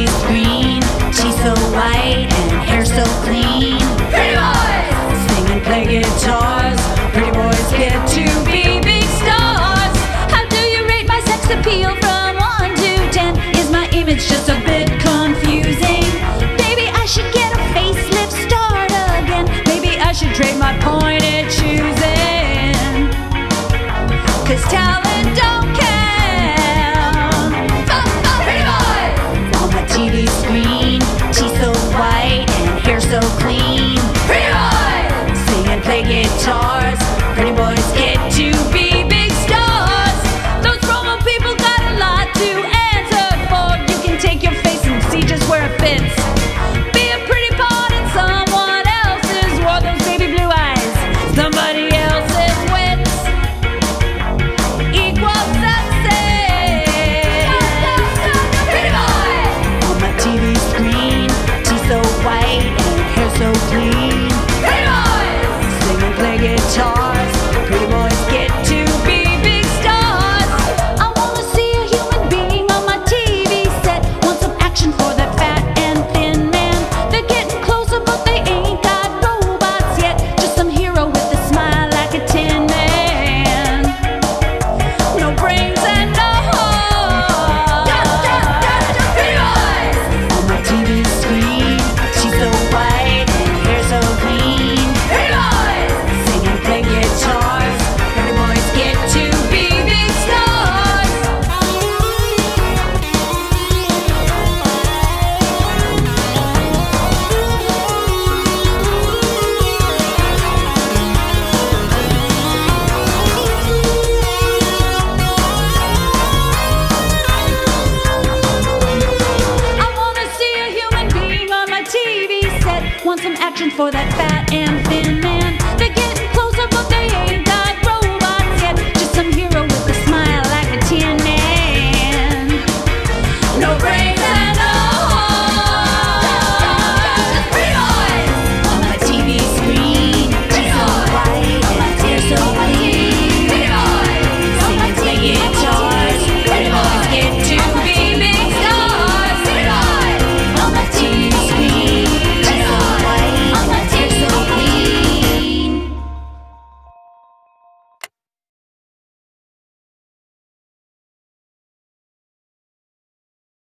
TV screen. She's so white and hair so clean. Pretty boys sing and play guitars. Pretty boys get to be big stars. How do you rate my sex appeal from 1 to 10? Is my image just a bit confusing? Maybe I should get a facelift, start again. Maybe I should trade my pointed choosing. 'Cause talent don't count. Pretty boys on my TV screen. She's so white and hair so clean. Pretty boys sing and play guitars. Pretty boys get to be big stars. Those promo people got a lot to answer for. You can take your face and see just where it fits. Be a pretty part in someone else's world. Those baby blue eyes, somebody else's wits. Equal success. Pretty boy on my TV screen. She's so white and hair so clean. Pretty boys sing and play guitars. Pretty boys get to be big stars. I wanna see a human being on my TV set. Want some action for that fat and thin man. They're getting closer but they ain't got robots yet. Just some hero with a smile like a tin man. No brains and no heart. Pretty boys on my TV screen. She's so white and hair so clean. Pretty boys sing and play guitars. Pretty boys get to be big stars. I wanna see a human being on my TV set. Want some action for that fat and